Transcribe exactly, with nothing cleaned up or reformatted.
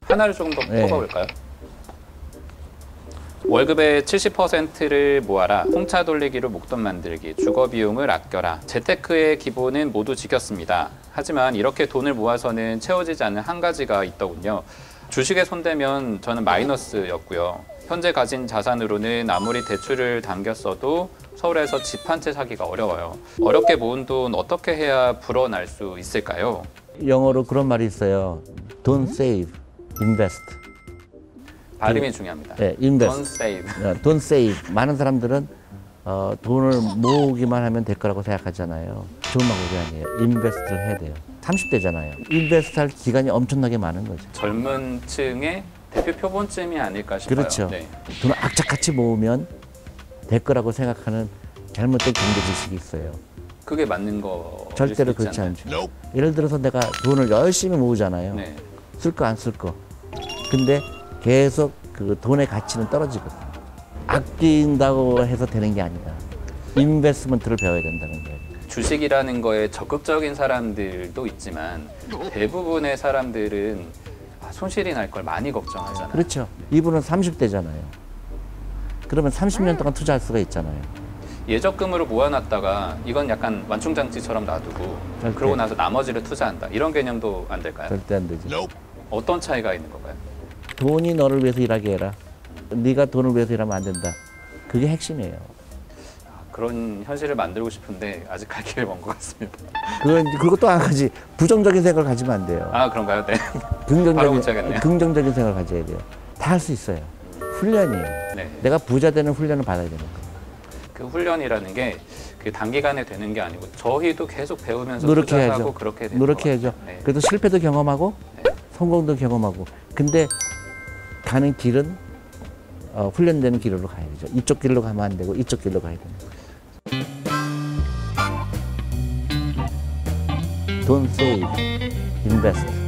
하나를 조금 더 네. 뽑아볼까요? 월급의 칠십 퍼센트를 모아라. 홍차 돌리기로 목돈 만들기. 주거 비용을 아껴라. 재테크의 기본은 모두 지켰습니다. 하지만 이렇게 돈을 모아서는 채워지지 않는 한 가지가 있더군요. 주식에 손대면 저는 마이너스였고요. 현재 가진 자산으로는 아무리 대출을 당겼어도 서울에서 집 한 채 사기가 어려워요. 어렵게 모은 돈 어떻게 해야 불어날 수 있을까요? 영어로 그런 말이 있어요. Don't save, invest. 발음이 그, 중요합니다. 네, invest. Don't save. Don't save. 많은 사람들은 어, 돈을 모으기만 하면 될 거라고 생각하잖아요. 좋은 방법이 아니에요. 인베스트를 해야 돼요. 삼십 대잖아요. 인베스트 할 기간이 엄청나게 많은 거죠. 젊은 층의 대표 표본쯤이 아닐까 싶어요. 그렇죠. 네. 돈을 악착같이 모으면 될 거라고 생각하는 잘못된 경제 지식이 있어요. 그게 맞는 거 절대로 그렇지 않죠. 예를 들어서 내가 돈을 열심히 모으잖아요. 네. 쓸 거 안 쓸 거. 근데 계속 그 돈의 가치는 떨어지거든요. 아낀다고 해서 되는 게 아니라 인베스트먼트를 배워야 된다는 거예요. 주식이라는 거에 적극적인 사람들도 있지만 대부분의 사람들은 손실이 날 걸 많이 걱정하잖아요. 그렇죠. 이분은 삼십 대잖아요. 그러면 삼십 년 동안 투자할 수가 있잖아요. 예적금으로 모아놨다가 이건 약간 완충장치처럼 놔두고 절대. 그러고 나서 나머지를 투자한다. 이런 개념도 안 될까요? 절대 안 되죠. 어떤 차이가 있는 건가요? 돈이 너를 위해서 일하게 해라. 네가 돈을 위해서 일하면 안 된다. 그게 핵심이에요. 그런 현실을 만들고 싶은데 아직 갈 길이 먼 것 같습니다. 그건 그리고 또 한 가지 부정적인 생각을 가지면 안 돼요. 아 그런가요? 네. 바로 긍정적인 고쳐야겠네요. 긍정적인 생각을 가져야 돼요. 다 할 수 있어요. 훈련이에요. 네. 내가 부자 되는 훈련을 받아야 되는 거예요. 그 훈련이라는 게 그 단기간에 되는 게 아니고 저희도 계속 배우면서 노력해야죠. 투자하고 그렇게 되는 노력해야죠. 네. 그래도 실패도 경험하고 네. 성공도 경험하고. 근데 가는 길은 어, 훈련되는 길로 가야죠. 이쪽 길로 가면 안 되고 이쪽 길로 가야 되는 거예요. Don't save, invest.